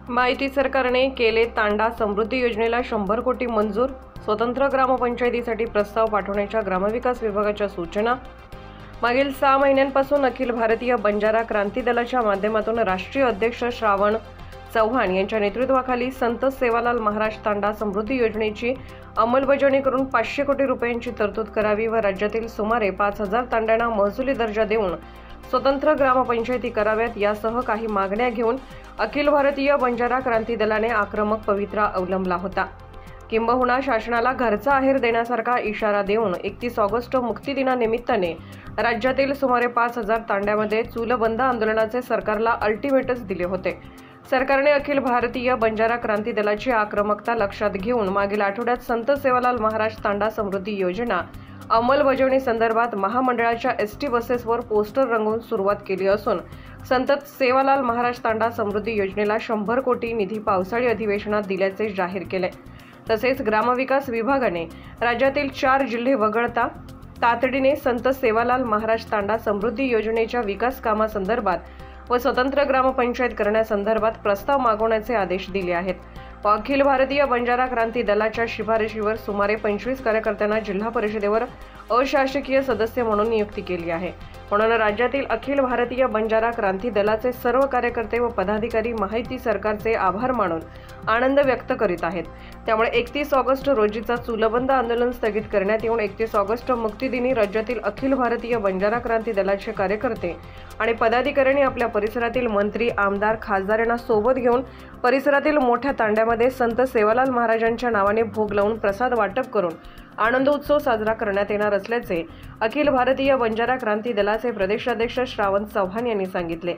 माहिती सरकारने केले तांडा समृद्धी योजनेला 100 कोटी मंजूर। स्वतंत्र ग्रामपंचायतीसाठी प्रस्ताव पाठवण्याच्या ग्रामविकास विभागाच्या सूचना। मागील 6 महिन्यांपासून अखिल भारतीय बंजारा क्रांती दलाच्या माध्यमातून राष्ट्रीय अध्यक्ष श्रावण चव्हाण यांच्या नेतृत्वाखाली संत सेवालाल महाराज तांडा समृद्धी योजनेची अंमलबजावणी करून 500 कोटी रुपयांची तरतूद करावी व राज्यातील सुमारे 5000 तांड्यांना महसुली दर्जा देऊन स्वतंत्र ग्रामपंचायती कराव्यात यासह काही मागण्या घेऊन अखिल भारतीय बंजारा क्रांती दलाने आक्रमक पवित्रा अवलंबला होता। किंबहुना शासनाला घरचा आहेर देण्यासारखा इशारा देऊन 31 ऑगस्ट मुक्तीदिनानिमित्ताने राज्यातील सुमारे 5000 तांड्यामध्ये चूलबंद आंदोलनाचे सरकारला अल्टिमेटस दिले होते। सरकारने अखिल भारतीय बंजारा क्रांती दलाची आक्रमकता लक्षात घेऊन मागील आठवड्यात संत सेवालाल महाराज तांडा समृद्धी योजना अंमलबजावणी संदर्भात महामंडळाच्या एसटी बसेसवर पोस्टर रंगवून सुरुवात केली असून संत सेवालाल महाराज तांडा समृद्धी योजनेला 100 कोटी निधी पावसाळी अधिवेशनात दिल्याचे जाहीर केले। तसेच ग्रामविकास विभागाने राज्यातील 4 जिल्हे वगळता तातडीने संत सेवालाल महाराज तांडा समृद्धी योजनेच्या विकास कामासंदर्भात व स्वतंत्र ग्रामपंचायत करण्यासंदर्भात प्रस्ताव मागवण्याचे आदेश दिले आहेत। अखिल भारतीय बंजारा क्रांती दलाच्या शिफारशीवर सुमारे 25 कार्यकर्त्यांना जिल्हा परिषदेवर अशासकीय सदस्य म्हणून नियुक्ती केली आहे। म्हणून राज्यातील अखिल भारतीय बंजारा क्रांती दलाचे सर्व कार्यकर्ते व पदाधिकारी माहिती सरकारचे आभार मानून आनंद व्यक्त करीत आहेत। त्यामुळे 31 ऑगस्ट रोजीचा चूलबंद आंदोलन स्थगित करण्यात येऊन 31 ऑगस्ट मुक्तीदिनी राज्यातील अखिल भारतीय बंजारा क्रांती दलाचे कार्यकर्ते आणि पदाधिकाऱ्यांनी आपल्या परिसरातील मंत्री, आमदार, खासदार यांना सोबत घेऊन परिसरातील मोठ्या तांड्यामध्ये संत सेवालाल महाराजांच्या नावाने भोग लावून प्रसाद वाटप करून आनंद उत्सव साजरा करण्यात येणार असल्याचे अखिल भारतीय बंजारा क्रांती दलाचे प्रदेशाध्यक्ष श्रावण चव्हाण यांनी सांगितले।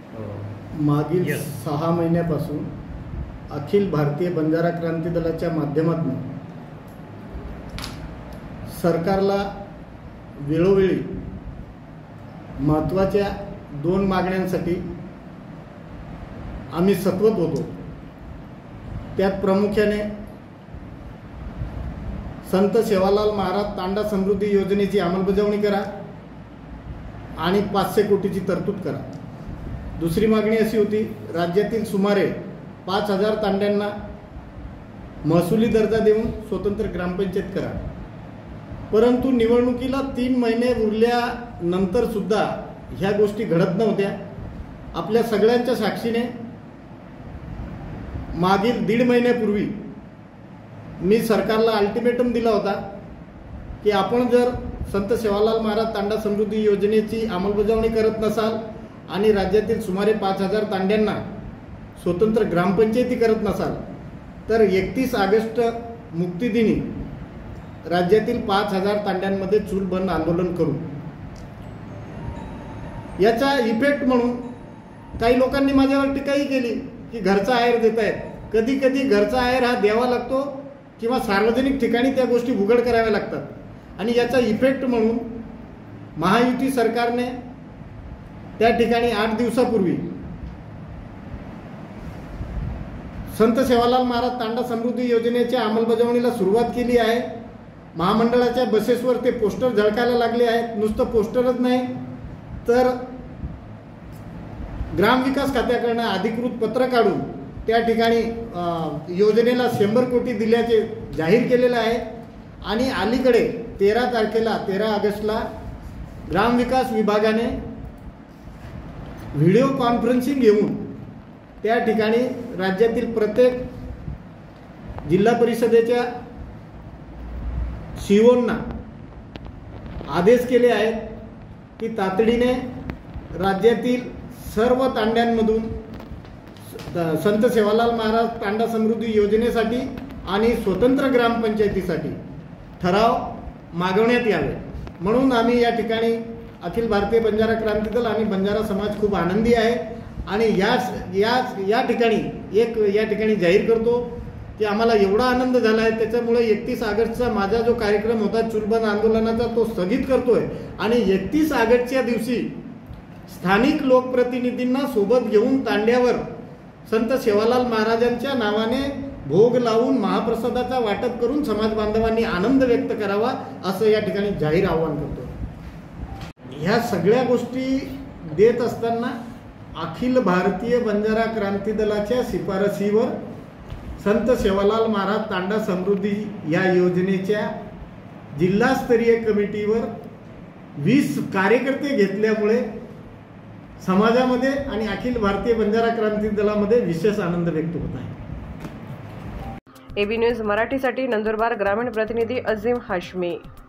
मागील 6 महिन्यापासून अखिल भारतीय बंजारा क्रांती दलाच्या माध्यमातून सरकारला वेळोवेळी महत्त्वाच्या 2 मागण्यांसाठी आम्ही सतवत होतो। त्यात प्रामुख्याने संत सेवालाल महाराज तांडा समृद्धी योजनेची अंमलबजावणी करा आणि 500 कोटीची तरतूद करा। दुसरी मागणी अशी होती, राज्यातील सुमारे 5000 तांड्यांना महसुली दर्जा देऊन स्वतंत्र ग्रामपंचायत करा। परंतु निवडणुकीला 3 महिने उरल्यानंतर सुद्धा ह्या गोष्टी घडत नव्हत्या। आपल्या सगळ्यांच्या साक्षीने मागील 1.5 महिन्यापूर्वी मी सरकारला अल्टिमेटम दिला होता की आपण जर संत सेवालाल महाराज तांडा समृद्धी योजनेची अंमलबजावणी करत नसाल आणि राज्यातील सुमारे 5000 तांड्यांना स्वतंत्र ग्रामपंचायती करत नसाल तर 31 ऑगस्ट मुक्तीदिनी राज्यातील 5000 तांड्यांमध्ये चूलबंद आंदोलन करू। याचा इफेक्ट म्हणून काही लोकांनी माझ्यावर टीकाही केली की घरचा आहेर देत आहेत। कधी कधी घरचा आहेर हा द्यावा लागतो किंवा सार्वजनिक ठिकाणी त्या गोष्टी उघड कराव्या लागतात आणि याचा इफेक्ट म्हणून महायुती सरकारने त्या ठिकाणी 8 दिवसापूर्वी संत सेवालाल महाराज तांडा समृद्धी योजनेच्या अंमलबजावणीला सुरुवात केली आहे। महामंडळाच्या बसेसवर ते पोस्टर झळकायला लागले आहेत। नुसतं पोस्टरच नाही तर ग्रामविकास खात्याकडून अधिकृत पत्र काढून त्या ठिकाणी योजनेला 100 कोटी दिल्याचे जाहीर केलेले आहे। आणि अलीकडे 13 ऑगस्टला ग्रामविकास विभागाने व्हिडिओ कॉन्फरन्सिंग घेऊन त्या ठिकाणी राज्यातील प्रत्येक जिल्हा परिषदेच्या सीओंना आदेश केले आहेत की तातडीने राज्यातील सर्व तांड्यांमधून संत सेवालाल महाराज तांडा समृद्धी योजनेसाठी आणि स्वतंत्र ग्रामपंचायतीसाठी ठराव मागवण्यात यावे। म्हणून आम्ही या ठिकाणी अखिल भारतीय बंजारा क्रांती दल आणि बंजारा समाज खूप आनंदी आहे आणि या ठिकाणी जाहीर करतो की आम्हाला एवढा आनंद झाला आहे। त्याच्यामुळे 31 ऑगस्टचा माझा जो कार्यक्रम होता चूलबंद आंदोलनाचा तो स्थगित करतोय आणि 31 ऑगस्टच्या दिवशी स्थानिक लोकप्रतिनिधींना सोबत घेऊन तांड्यावर संत सेवालाल महाराजांच्या नावाने भोग लावून महाप्रसादाचा वाटप करून समाज बांधवांनी आनंद व्यक्त करावा असं या ठिकाणी जाहीर आवाहन करतो। ह्या सगळ्या गोष्टी देत असताना अखिल भारतीय बंजारा क्रांती दलाच्या शिफारसीवर संत सेवालाल महाराज तांडा समृद्धी या योजनेच्या जिल्हास्तरीय कमिटीवर 20 कार्यकर्ते घेतल्यामुळे समाजामध्ये आणि अखिल भारतीय बंजारा क्रांती दलामध्ये विशेष आनंद व्यक्त होत आहे. एबी न्यूज मराठीसाठी नंदुरबार ग्रामीण प्रतिनिधी अझीम हाशमी.